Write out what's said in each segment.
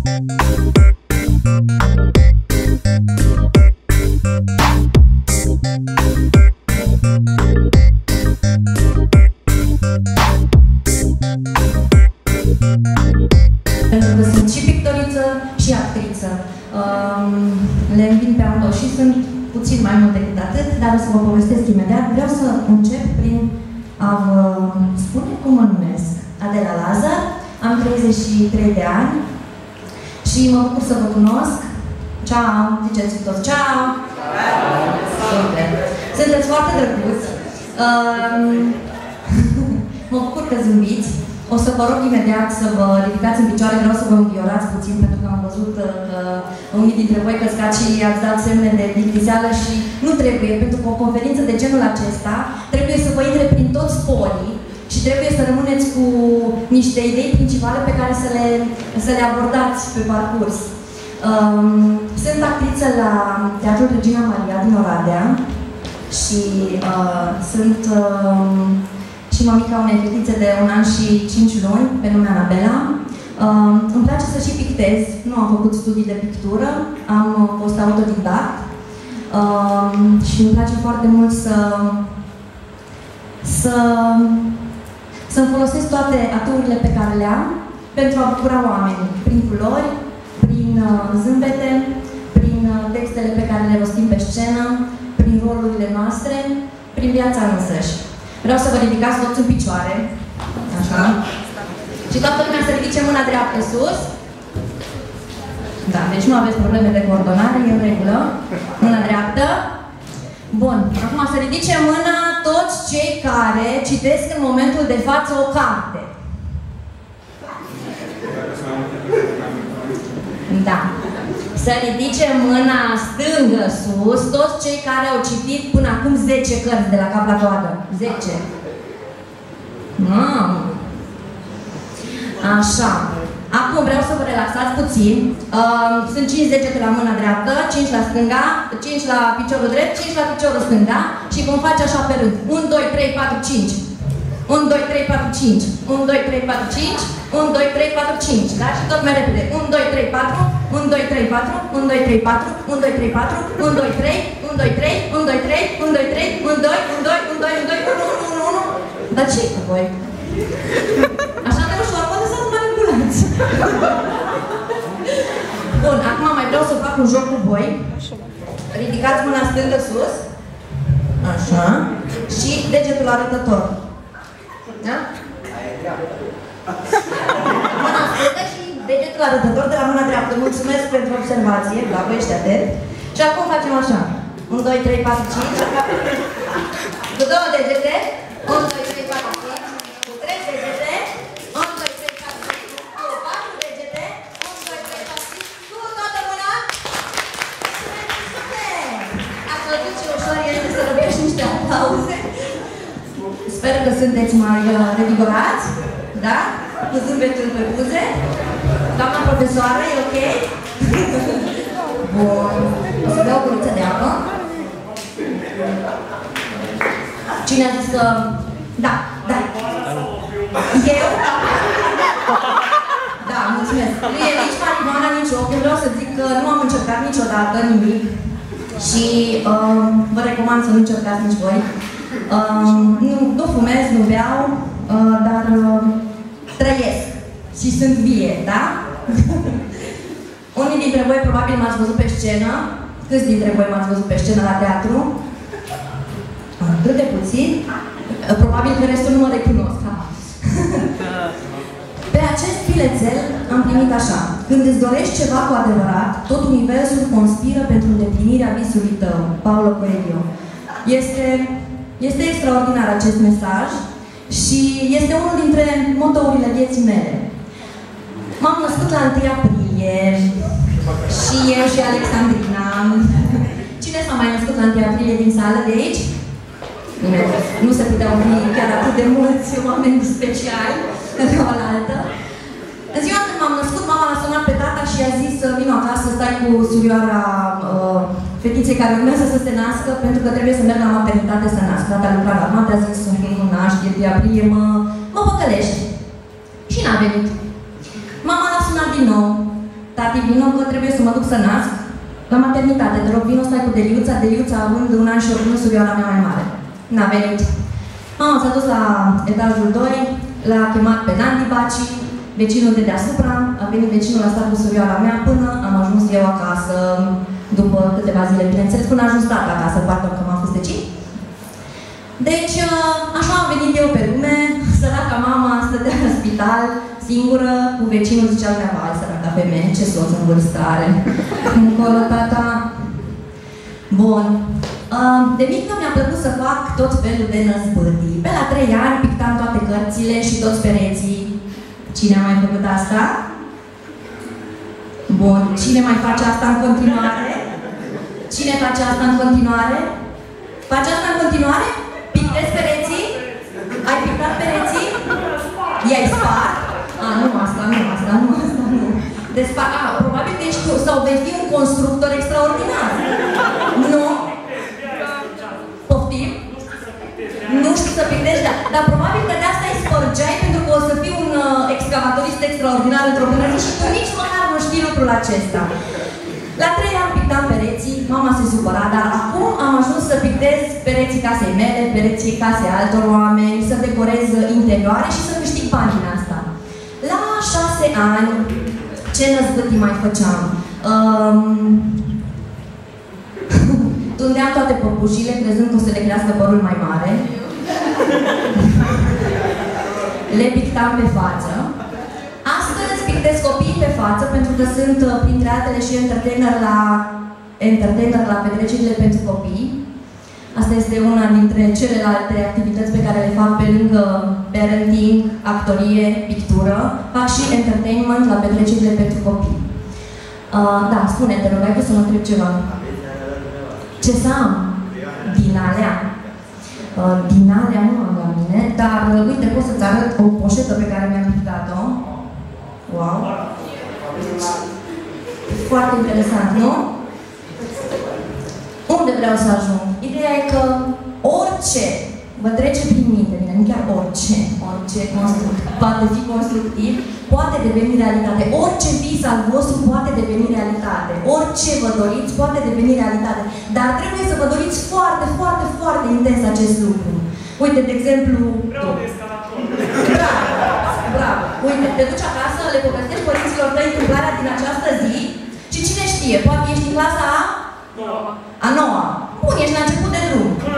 Pentru că sunt și pictoriță și actriță. Le învin pe amândouă și sunt puțin mai mult decât atât, dar o să vă povestesc imediat. Vreau să încep prin a vă spune cum mă numesc. Adela Lazar, am 33 de ani și mă bucur să vă cunosc. Ciao! Ziceți toți ciao! Super! Sunteți foarte drăguți! Mă bucur că zâmbiți. O să vă rog imediat să vă ridicați în picioare, vreau să vă înviorați puțin, pentru că am văzut că unii dintre voi căscați și i-ați dat semne de plictiseală și nu trebuie, pentru că o conferință de genul acesta trebuie să vă intre prin toți porii și trebuie să rămâneți cu niște idei principale pe care să le abordați pe parcurs. Sunt actriță la Teatrul Regina Maria din Oradea și sunt și mămica unei fetițe de 1 an și 5 luni, pe nume Anabela. Îmi place să și pictez, nu am făcut studii de pictură, am fost autodidact și îmi place foarte mult să-mi folosesc toate aturile pe care le am pentru a bucura oamenii, prin culori, prin zâmbete, prin textele pe care le rostim pe scenă, prin rolurile noastre, prin viața însăși. Vreau să vă ridicați toți în picioare. Așa. Și toată lumea să ridice mâna dreaptă sus. Da, deci nu aveți probleme de coordonare, e în regulă. Mâna dreaptă. Bun. Acum să ridice mâna toți cei care citesc în momentul de față o carte. Da. Să ridice mâna stângă sus toți cei care au citit până acum 10 cărți de la cap la coadă. 10. Așa. Acum vreau să vă relaxați puțin. Sunt 5 degete la mâna dreaptă, 5 la stânga, 5 la piciorul drept, 5 la piciorul stâng, da? Și vom face așa pe rând. 1, 2, 3, 4, 5. 1, 2, 3, 4, 5. 1, 2, 3, 4, 5. 1, 2, 3, 4, 5. Da? Și tot mai repede. 1, 2, 3, 4. 1, 2, 3, 4. 1, 2, 3, 4. 1, 2, 3, 4. 1, 2, 3. 1, 2, 3. 1, 2, 3. 1, 2, 3. 1, 2, 1, 2, 1, 2, 1, 2, 1, 1, 1, 1. Dar ce-i cu voi? Așa de ușor, poate să nu manipulați. Bun, acum mai vreau să fac un joc cu voi. Ridicați mâna stângă sus. Așa. Și degetul arătător. Da? Mâna stângă și degetul arătător de la mâna dreaptă. Mulțumesc pentru observație. Bravo, ești atent. Și acum facem așa. 1, 2, 3, 4, 5. Cu 2 degete. 1, 2, 3, 4, 5. Cu 3 degete. 1, 2, 3, 4, 5. Cu 4 degete. 1, 2, 3, 4, 5. Cu toată mâna. Ați văzut ce ușor este să răbești niște aplauze. Sper că sunteți mai revigorați. Da? Cu zâmbetul pe buze. Doamna profesoară, e ok? Bun. O să beau o guriță de apă. Cine a zis că... Da, da. Eu? Da, mulțumesc. Nu e nici marihuana, nici ochi. Vreau să zic că nu am încercat niciodată nimic. Și vă recomand să nu încercați nici voi. Nu fumez, nu beau, dar trăiesc și sunt vie, da? Unii dintre voi probabil m-ați văzut pe scenă. Câți dintre voi m-ați văzut pe scenă la teatru? Atât de puțin. Probabil că restul nu mă recunosc. Pe acest filețel am primit așa. Când îți dorești ceva cu adevărat, tot universul conspiră pentru îndeplinirea visului tău. Paulo Coelho. Este extraordinar acest mesaj și este unul dintre motourile vieții mele. M-am născut la 1 aprilie și eu și Alexandrina. Cine s-a mai născut la 1 aprilie din sală de aici? Nu se puteau fi chiar atât de mulți oameni speciali de o la altă. În ziua când m-am născut, mama l-a sunat pe tata și i-a zis: vino acasă, stai cu surioara fetiței care urmează să se nască, pentru că trebuie să merg la maternitate să nasc. Tata lucra la armată, a zis: nu naști, e 1 aprilie, mă păcălești. Și n-a venit. Mama l-a sunat din nou tati, vino că trebuie să mă duc să nasc la maternitate. Te rog, vino, stai cu Deliuța, Deliuța având 1 an și 8 luni, surioara mea mai mare. N-a venit. Mama s-a dus la etajul 2, l-a chemat pe Nandi Baci, vecinul de deasupra, a venit vecinul, a stat cu surioara mea până am ajuns eu acasă, după câteva zile, bineînțeles, până a ajuns tata acasă, pardon că m-am fost decid. Deci, așa am venit eu pe lume, săraca mama stătea în spital, singură, cu vecinul, zicea lumea, vai, săraca femeie, ce soț în vârstă are. Încolo, tata. Bun. De mică mi-a plăcut să fac tot felul de năzbâtii. Pe la 3 ani pictam toate cărțile și toți pereții. Cine a mai făcut asta? Bun. Cine mai face asta în continuare? Cine face asta în continuare? Face asta în continuare? Pictezi pereții? Ai pictat pereții? I-ai spart? Nu asta, nu. Probabil că ești tu, sau vei fi un constructor extraordinar. Nu? Poftim? Nu știu să pictezi, dar probabil că de asta îi spărgeai, pentru că o să fii un excavatorist extraordinar într-o bună zi și tu nici măcar nu știi lucrul acesta. La 3 ani pictam pereții, mama se supăra, dar acum am ajuns să pictez pereții casei mele, pereții casei altor oameni, să decorez interioare și să câștig bani din asta. La 6 ani, ce năzbâtii mai făceam? Tundeam toate păpușile, crezând că o să le crească părul mai mare. Le pictam pe față. Astăzi pictez copiii pe față, pentru că sunt, printre altele, și entertainer la petrecerile pentru copii. Asta este una dintre celelalte activități pe care le fac pe lângă parenting, actorie, pictură. Fac și entertainment la petrecerile pentru copii. Da, spune, te rog, ai vrut să mă întreb ceva. Ce să am? Din alea. Din alea nu am la mine, dar uite, pot să-ți arăt o poșetă pe care mi-am pictat-o. Wow! Foarte interesant, nu? Unde vreau să ajung? Ideea e că orice vă trece prin minte, bine, nu chiar orice poate fi constructiv, poate deveni realitate. Orice vis al vostru poate deveni realitate. Orice vă doriți poate deveni realitate. Dar trebuie să vă doriți foarte, foarte, foarte intens acest lucru. Uite, de exemplu... Bravo! Uite, te duci acasă, le povestești părinților tăi întâmplarea din această zi și cine știe, poate ești în clasa a 9-a. Bun, ești la început de drum. Bun,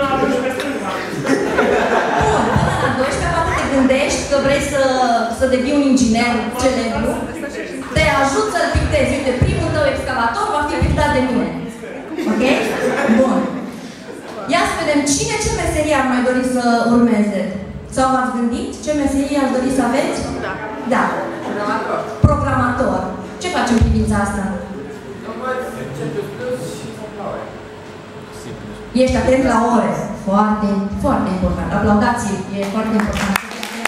până la 12, poate te gândești că vrei să devii un inginer celebru. Te ajut să-l pictezi. Uite, primul tău excavator va fi pictat de mine. Ok? Bun. Ia să vedem ce meserie ar mai dori să urmeze. Sau v-ați gândit ce meserie ar dori să aveți? Da. Programator. Ce faci în privința asta? Ești atent la ore. Foarte, foarte important. Aplaudați-l. E foarte important.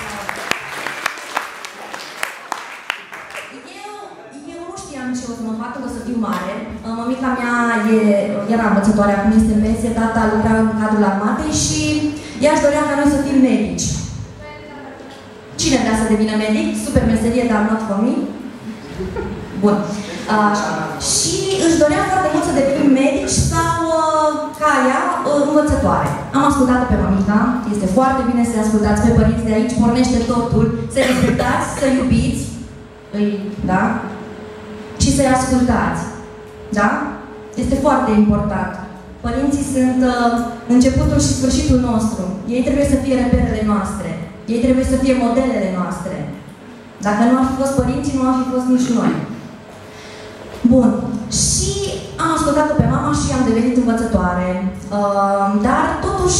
Eu nu știam ce o să mă fac când o să fiu mare. Mămica mea era învățătoare, acum este în pensie, tata lucra în cadrul armatei și ea își dorea ca noi să fim medici. Cine vrea să devină medic? Super meserie, dar not for me. Bun. Și își dorea foarte mult să devenim medici sau ca ea învățătoare. Am ascultat pe mămica, este foarte bine să ascultați pe părinți de aici, pornește totul, să respectați, să iubiți, da? Și să-i ascultați. Da? Este foarte important. Părinții sunt începutul și sfârșitul nostru. Ei trebuie să fie reperele noastre. Ei trebuie să fie modelele noastre. Dacă nu ar fi fost părinții, nu ar fi fost nici noi. Bun. Și am ascultat-o pe mama și am devenit învățătoare. Dar totuși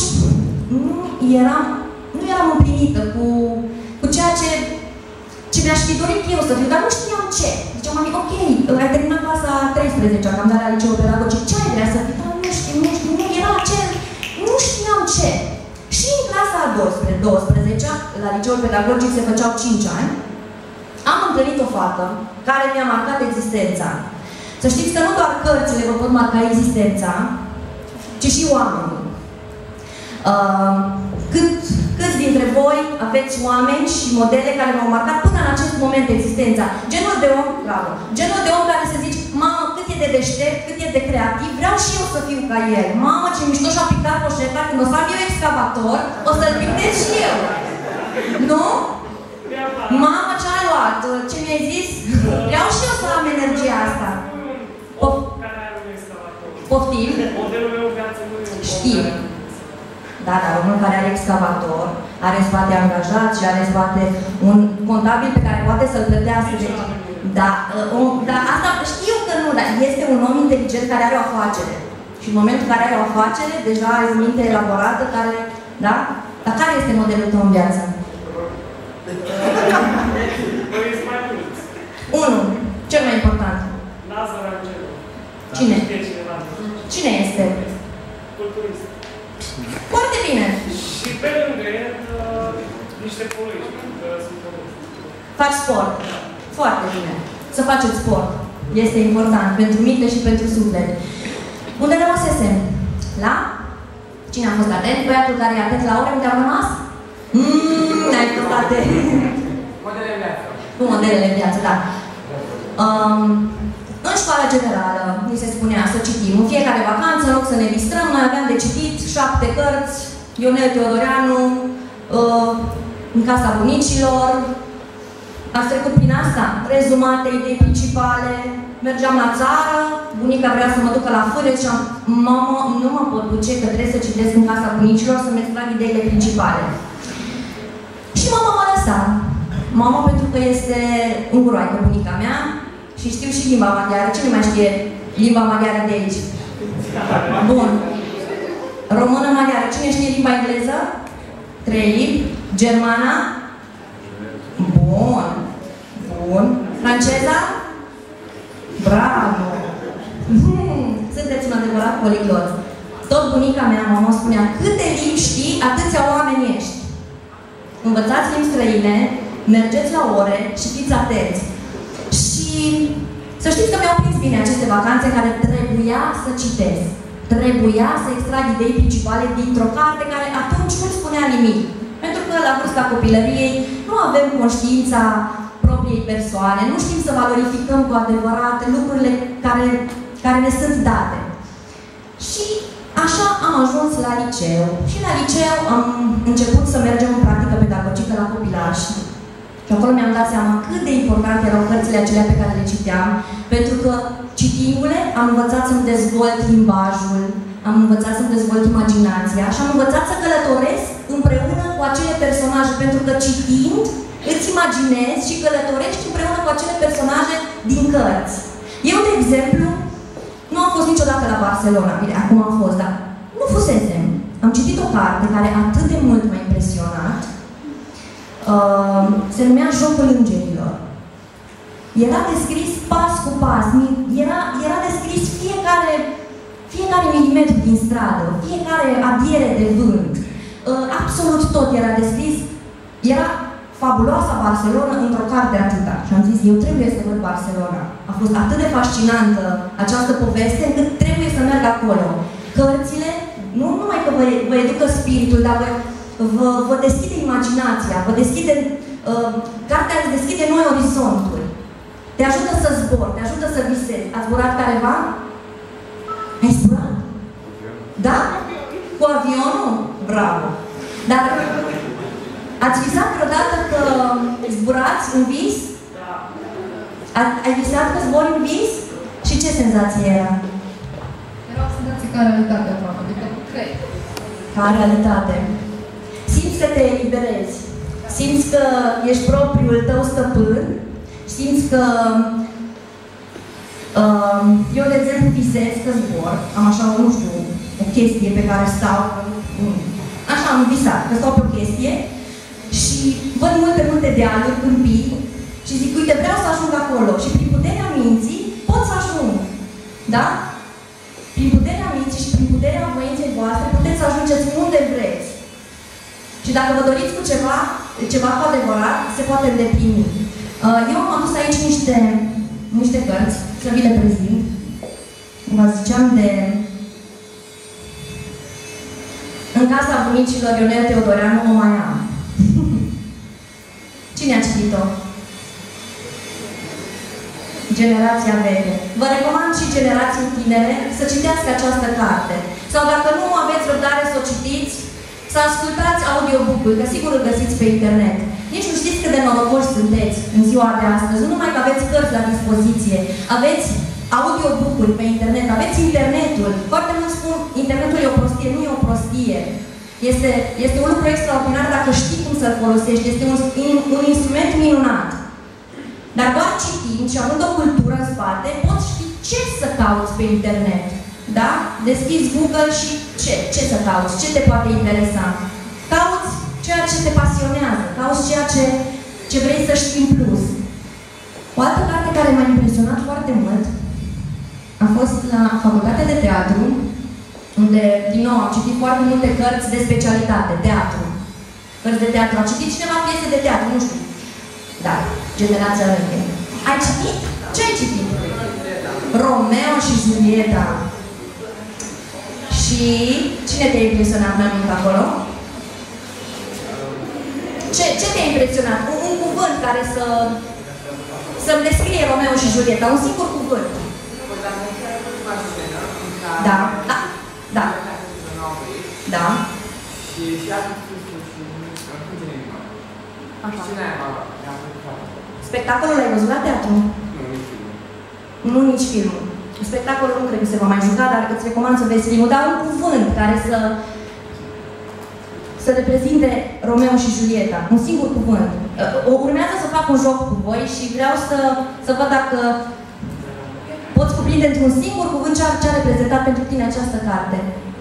nu eram împlinită cu ceea ce mi-aș fi dorit eu să fiu, dar nu știam ce. Ziceam, mami, ok, ai terminat clasa 13-a, că am dat la liceu pedagogic, ce ai vrea să fii? Dar nu era acel, nu știam ce. Și în clasa a 12-a, la liceul pedagogic se făceau 5 ani, am întâlnit o fată care mi-a marcat existența. Să știți că nu doar cărțile vă pot marca existența, ci și oamenii. Câți dintre voi aveți oameni și modele care v-au marcat până în acest moment existența? Genul de om, bravo, genul de om care de deștept, cât e de creativ, vreau și eu să fiu ca el. Mamă, ce mișto și-a pictat poșeta, când o să am eu excavator, o să-l pictez și eu. Nu? Mamă, ce-ai luat? Ce mi-ai zis? Vreau și eu să am energia asta. Poftim? Modelul meu viață nu e un știu. Da, dar omul care are excavator, are în spate angajat și are în spate un contabil pe care poate să-l plătească. Da, asta știu că nu, dar este un om inteligent care are o afacere. Și în momentul în care are o afacere, deja are o minte elaborată care, da? Dar care este modelul tău în viață? Unul, cel mai important. Lazar Angelo. Cine? Cine este? Culturist. Foarte bine. Și pe lângă el, niște poliști, pentru că sunt poliști. Faci sport. Foarte bine. Să faceți sport. Este important pentru minte și pentru suflet. Unde rămăsesem? La? Cine a fost atent? Băiatul care e atent la ore, unde am rămas? N-ai fost atent. Modelele viață. Cu modelele viață, da. În școala generală, ni se spunea să citim. În fiecare vacanță, în loc să ne distrăm, noi aveam de citit 7 cărți, Ionel Teodoreanu, În casa bunicilor. Ați trecut prin asta? Rezumate, idei principale. Mergeam la țară, bunica vrea să mă ducă la fâră și ziceam, mamă, nu mă pot duce, că trebuie să citesc În casa bunicilor, să-mi extrag ideile principale. Și mama mă lăsa. Mama, pentru că este unguroaică bunica mea, și știu și limba maghiară. Cine mai știe limba maghiară de aici? Bun. Română maghiară. Cine știe limba engleză? 3 limbi. Germana? Bun. Bun. Franceza? Bravo! Sunteți un adevărat poliglot. Tot bunica mea, mama, spunea, câte limbi știi, atâția oameni ești. Învățați limbi străine, mergeți la ore și fiți atenți. Și să știți că mi-au prins bine aceste vacanțe care trebuia să citesc. Trebuia să extrag idei principale dintr-o carte care atunci nu spunea nimic. Pentru că la vârsta copilăriei nu avem conștiința propriei persoane, nu știm să valorificăm cu adevărat lucrurile care ne sunt date. Și așa am ajuns la liceu. Și la liceu am început să mergem în practică pedagogică la copilași. Și acolo mi-am dat seama cât de importante erau cărțile acelea pe care le citeam, pentru că citindu-le am învățat să-mi dezvolt limbajul, am învățat să-mi dezvolt imaginația și am învățat să călătoresc împreună cu acele personaje, pentru că citind îți imaginezi și călătorești împreună cu acele personaje din cărți. Eu, de exemplu, nu am fost niciodată la Barcelona, bine, acum am fost, dar nu fusesem. Am citit o carte care atât de mult m-a impresionat. Se numea Jocul Îngerilor. Era descris pas cu pas, era descris fiecare milimetru din stradă, fiecare adiere de vânt, absolut tot era descris. Era fabuloasa Barcelona într-o carte atâta. Și am zis, eu trebuie să văd Barcelona. A fost atât de fascinantă această poveste, încât trebuie să merg acolo. Cărțile, nu numai că vă educă spiritul, dar vă deschide imaginația, vă deschide, cartea îți deschide noi orizonturi. Te ajută să zbori, te ajută să visezi. A zburat careva? Ai zburat? Da? Cu avionul? Bravo! Dar ați visat vreodată că zburați în vis? Da. Ai visat că zbori în vis? Și ce senzație era? Era o senzație ca realitate, adică cred. Ca realitate. Simți că te eliberezi. Simți că ești propriul tău stăpân. Simți că eu, de exemplu, visez că zbor. Am așa, nu știu, o chestie pe care stau. Așa am visat, că stau pe o chestie și văd multe dealuri, câmpii și zic, uite, vreau să ajung acolo. Și prin puterea minții pot să ajung. Da? Prin puterea minții și prin puterea voinței voastre puteți să ajungeți unde vreți. Și dacă vă doriți cu ceva cu adevărat, se poate îndeplini. Eu am adus aici niște cărți, să vi le prezint. Vă ziceam de În casa bunicilor Ionel Teodoreanu o mai am. Cine a citit-o? generația veche. Vă recomand și generației tinere să citească această carte. Sau dacă nu aveți răbdare să o citiți, să ascultați audiobook-ul, că sigur îl găsiți pe internet. Nici nu știți cât de norocoși sunteți în ziua de astăzi. Nu numai că aveți cărți la dispoziție, aveți audiobook-uri pe internet, aveți internetul. Foarte mulți spun, internetul e o prostie, nu e o prostie. Este un lucru extraordinar dacă știi cum să-l folosești. Este un instrument minunat. Dar doar citind și având o cultură în spate, poți ști ce să cauți pe internet. Da? Deschizi Google și ce să cauți? Ce te poate interesa? Cauți ceea ce te pasionează. Cauți ceea ce vrei să știi în plus. O altă carte care m-a impresionat foarte mult a fost la Facultatea de Teatru, unde, din nou, am citit foarte multe cărți de specialitate, teatru. Cărți de teatru. A citit cineva piese de teatru? Nu știu. Da, generația veche. Ai citit? Ce ai citit? Romeo și Julieta. Și cine te-a impresionat mai mult acolo? Ce te-a impresionat? Un cuvânt care să-mi descrie Romeo și Julieta. Un singur cuvânt. Da. Da. Da. Da. Spectacolul l-ai văzut la teatru? Nu, nici filmul. Spectacolul nu cred că se va mai juca, dar îți recomand să vezi filmul. Dar un cuvânt care să reprezinte Romeo și Julieta. Un singur cuvânt. Urmează să fac un joc cu voi și vreau să văd dacă poți cuprinde într-un singur cuvânt ce a reprezentat pentru tine această carte.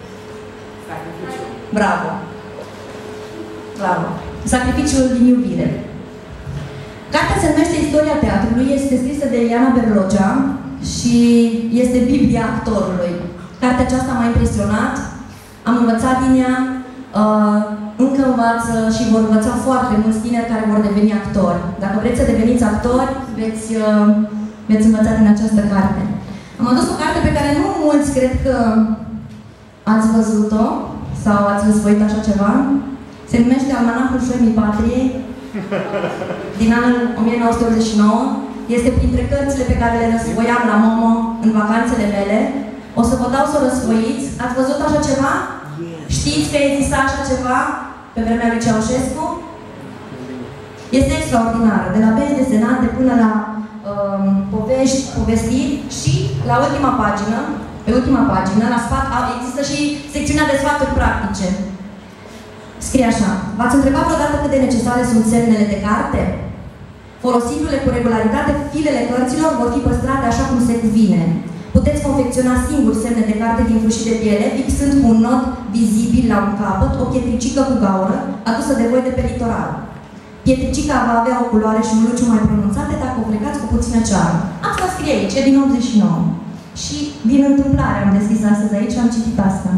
Bravo! Bravo! Sacrificiul din iubire. Cartea se numește Istoria teatrului, este scrisă de Eliana Berlogea și este Biblia actorului. Cartea aceasta m-a impresionat, am învățat din ea, încă învață și vor învăța foarte mulți tineri care vor deveni actori. Dacă vreți să deveniți actori, veți învăța din această carte. Am adus o carte pe care nu mulți cred că ați văzut-o sau ați răsfoit așa ceva. Se numește Almanacul Șoimii Patriei, din anul 1989. Este printre cărțile pe care le răsfoiam la Momo în vacanțele mele. O să vă dau să o răsfoiți. Ați văzut așa ceva? Știți că exista așa ceva pe vremea lui Ceaușescu? Este extraordinară. De la benzi desenate până la povești, povestiri și la ultima pagină, pe ultima pagină, la sfat, există și secțiunea de sfaturi practice. Scrie așa: v-ați întrebat vreodată cât de necesare sunt semnele de carte? Folosindu-le cu regularitate, filele cărților vor fi păstrate așa cum se cuvine. Puteți confecționa singur semne de carte din fâșii de piele, fixând cu un nod vizibil la un capăt o pietricică cu gaură adusă de voi de pe litoral. Pietricica va avea o culoare și un luciu mai pronunțate dacă o plecați cu puțină ceară. Asta scrie aici, e din 89. Și din întâmplare am deschis astăzi aici și am citit asta.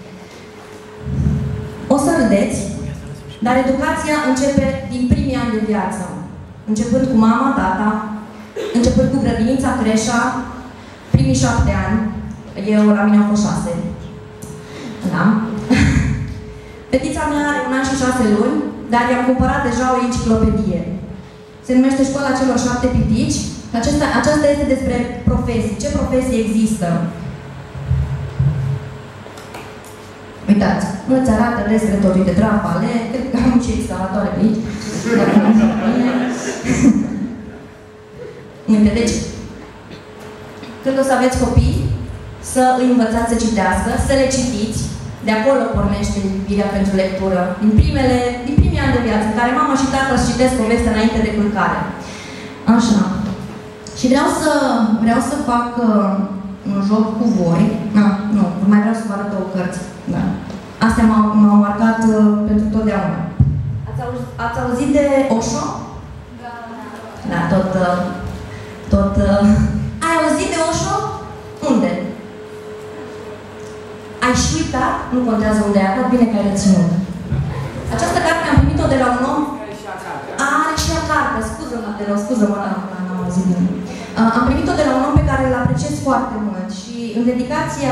O să râdeți, dar educația începe din primii ani de viață. Începând cu mama, tata, începând cu grădinița, creșa, primii 7 ani. Eu, la mine au fost 6. Da? Fetița mea are 1 an și 6 luni, dar i-am cumpărat deja o enciclopedie. Se numește Școala celor 7 pitici. Aceasta este despre profesii. Ce profesii există? Uitați, îți arată despre tot, uite, drapale, cred că am și instalatoare pe aici. Uite, deci, când o să aveți copii, să îi învățați să citească, să le citiți, de acolo pornește iubirea pentru lectură, din primii ani de viață, în care mama și tata își citesc povestea înainte de culcare. Așa. Și vreau să fac un joc cu voi. Nu, mai vreau să vă arăt 2 cărți. Da. Astea m-au marcat pentru totdeauna. Ați auzit de Osho? Da. Da, tot... Ai auzit de Osho? Unde? Ai și uitat? Nu contează unde ai aflat, bine că ai reținut. Această carte am primit-o de la un om... Are și a carte, scuză-mă, te rog, scuză-mă, n-am auzit bine. Am primit-o de la un om pe care îl apreciez foarte mult și în dedicația...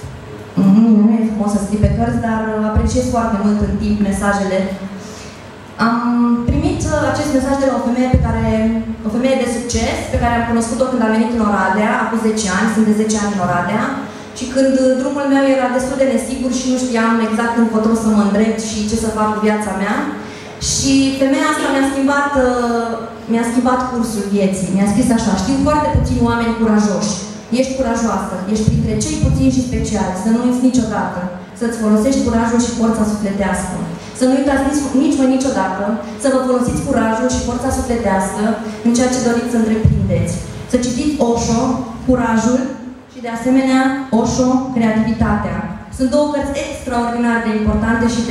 Nu e frumos să scrii pe cărți, dar apreciez foarte mult în timp mesajele. Am primit acest mesaj de la o femeie de succes pe care am cunoscut-o când am venit în Oradea, acum 10 ani, sunt de 10 ani în Oradea, și când drumul meu era destul de nesigur și nu știam exact încotro să mă îndrept și ce să fac cu viața mea. Și femeia asta mi-a schimbat cursul vieții. Mi-a scris așa: știu foarte puțini oameni curajoși. Ești curajoasă, ești printre cei puțini și speciali, să nu uiți niciodată, să-ți folosești curajul și forța sufletească. Să nu uitați niciodată să vă folosiți curajul și forța sufletească în ceea ce doriți să întreprindeți. Să citiți Osho, Curajul, și de asemenea Osho, Creativitatea. Sunt două cărți extraordinar de importante și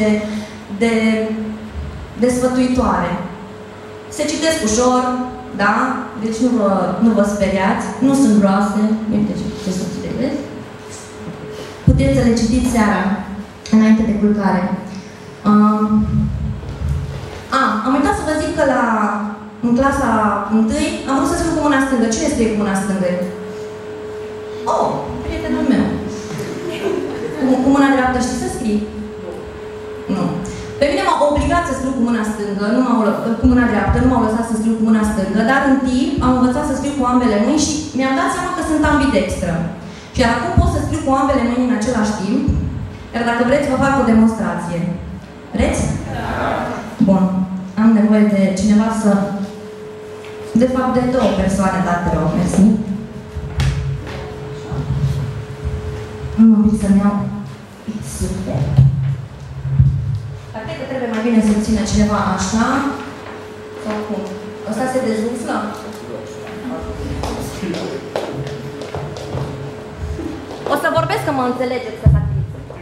de sfătuitoare. Se citesc ușor, da? Deci nu vă speriați, nu sunt groase, uite ce subțire, vezi? Puteți să le citiți seara, înainte de culcare. Am uitat să vă zic că în clasa 1 am vrut să scriu cu mâna stângă. Cine scrie cu mâna stângă? Oh, prietenul meu. Cu mâna dreaptă știi să scrii? Nu. Pe mine m-au obligat să scriu cu mâna stângă, cu mâna dreaptă, nu m-au lăsat să scriu cu mâna stângă, dar în timp am învățat să scriu cu ambele mâini și mi-am dat seama că sunt ambidextră. Și acum pot să scriu cu ambele mâini în același timp, iar dacă vreți vă fac o demonstrație. Vreți? Da. Bun. Am nevoie de cineva să... De fapt, de două persoane, dar te rog, mersi. Nu mă pic să-mi iau... Super. Poate că trebuie mai bine să țină cineva așa. Sau cum? Ăsta se dezumflă? O să vorbesc că mă înțelegeți, să fac.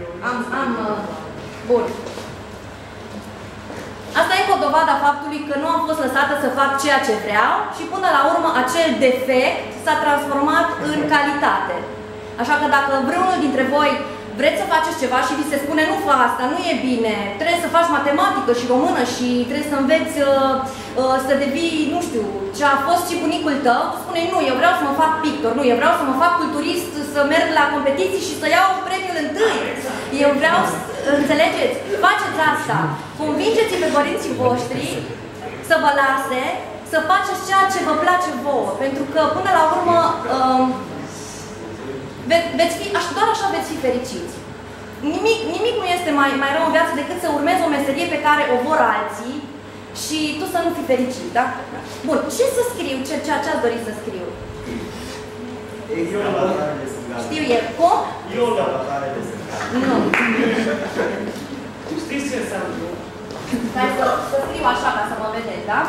Bun. Asta e o dovadă a faptului că nu am fost lăsată să fac ceea ce vreau și până la urmă acel defect s-a transformat în calitate. Așa că dacă vreunul dintre voi vreți să faceți ceva și vi se spune nu fă asta, nu e bine, trebuie să faci matematică și română și trebuie să înveți să devii, nu știu, ce a fost și bunicul tău, spune nu, eu vreau să mă fac pictor, nu, eu vreau să mă fac culturist, să merg la competiții și să iau premiul întâi. Eu vreau, înțelegeți? Faceți asta. Convingeți pe părinții voștri să vă lase să faceți ceea ce vă place vouă, pentru că până la urmă doar așa veți fi fericiți. Nimic nu este mai rău în viață decât să urmezi o meserie pe care o vor alții și tu să nu fii fericit, da? Bun, ce să scriu? Ce ați dorit să scriu? Știu eu. Cum? Nu. Știți ce înseamnă? Hai să scriu așa ca să mă vedeți, da?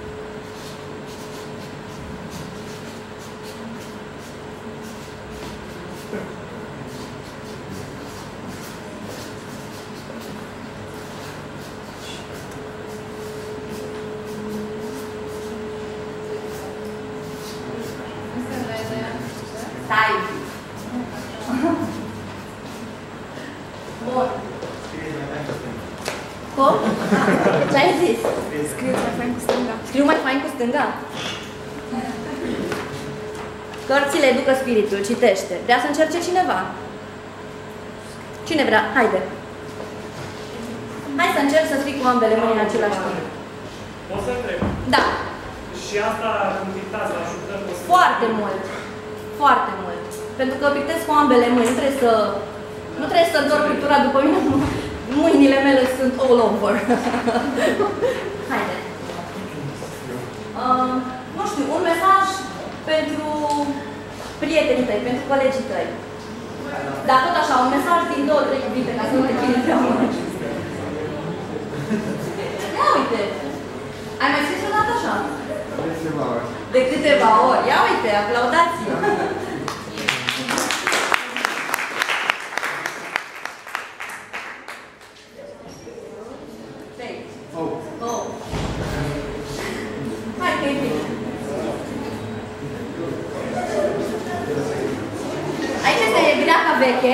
Stai! Bun. Cum? Ce ai zis? Scriu mai fain cu stânga. Scriu mai fain cu stânga? Cărțile educă spiritul, citește. Vrea să încerce cineva? Cine vrea? Haide! Hai să încerc să scrii cu ambele mâini în același timp. Poți să întreb? Da. Și asta când dictați, vă ajută? Foarte mult. Foarte mult. Pentru că pictez cu ambele mâini. Nu trebuie să întorc pictura după mine. Mâinile mele sunt all over. Haide. Nu știu, un mesaj pentru prietenii tăi, pentru colegii tăi. Dar tot așa, un mesaj din 2-3 cuvinte, ca să nu te chini prea mult. Ia uite! Ai mai scris odată așa? De câteva ori. Ia uite, aplaudați-i! Hai că e bine. Aici este greaca veche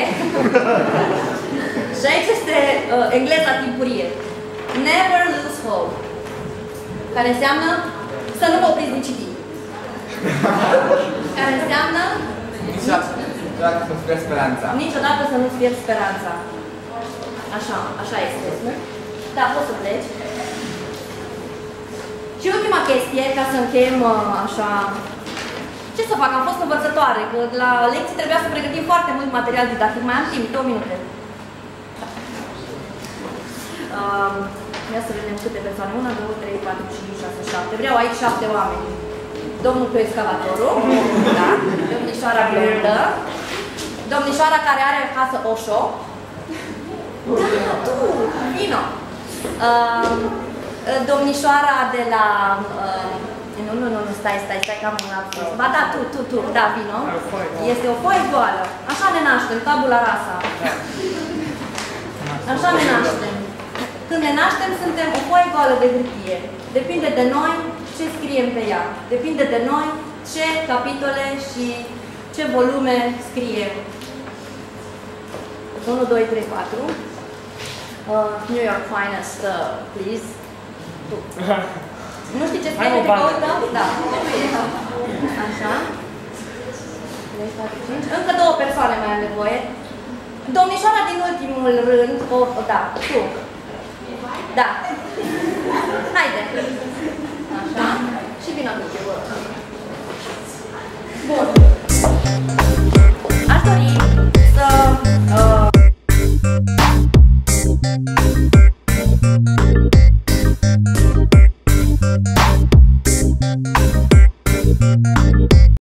și aici este engleza timpurie. Never lose hope. Care înseamnă să nu vă opriți din citit. Care înseamnă niciodată să nu pierzi speranța. Niciodată să nu-ți pierzi speranța. Așa este. Da, poți să pleci. Și ultima chestie, ca să încheiem așa... Ce să fac? Am fost învățătoare, că la lecții trebuia să pregătim foarte mult material didactic. Mai am timp, 2 minute. Ia să vedem câte persoane. 1, 2, 3, 4, 5, 6, 7. Vreau aici 7 oameni. Domnul cu excavatorul, da? Domnișoara blondă, domnișoara care are casă Oșo. Da, tu, vino. Domnișoara de la... Nu, stai, că am un lapsus. Ba da, tu, da, vino. Este o foaie goală. Așa ne naștem, tabula rasa. Așa ne naștem. Când ne naștem, suntem o foaie goală de hârtie. Depinde de noi ce scriem pe ea. Depinde de noi ce capitole și ce volume scriem. 1, 2, 3, 4. New York Finest, please. Tu. Nu știi ce scrie pe căută? Da. Așa. 3, 4, 5. Încă 2 persoane mai am nevoie. Domnișoara din ultimul rând, da, tu. Da. Haide. Așa. Și vino tu. Bun.